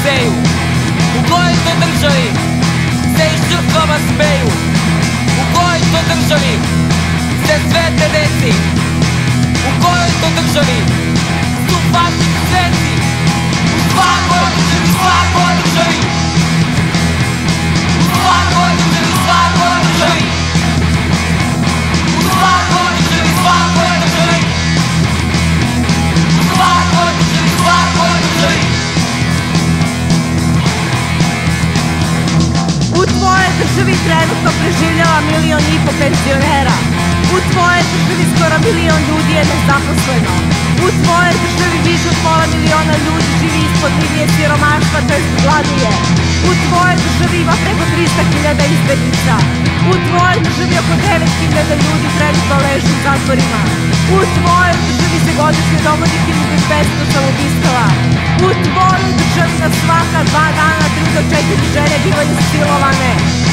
seju? U kojoj to državi se i žrtvama smeju? U kojoj to državi se svete deci? U kojoj to državi su fašisti sveci? U svakoj državi, svakoj državi, u svakoj državi, svakoj državi, u svakoj državi, svakoj državi, u svakoj državi, svakoj državi. U tvojoj državi trenutno preživljava 1,5 miliona penzionera. U tvojoj državi skoro 1 milion ljudi je nezaposleno. U tvojoj državi više od pola miliona ljudi živi ispod linije siromaštva, to jest gladuje. U tvojoj državi ima preko 300.000 izbeglica. U tvojoj državi oko 9.000 ljudi trenutno leži u zatvorima. U tvojoj državi se godišnje dogodi 1500 samoubistava. U tvojoj državi na svaka 2 dana 3 do 4 žene bivaju silovane.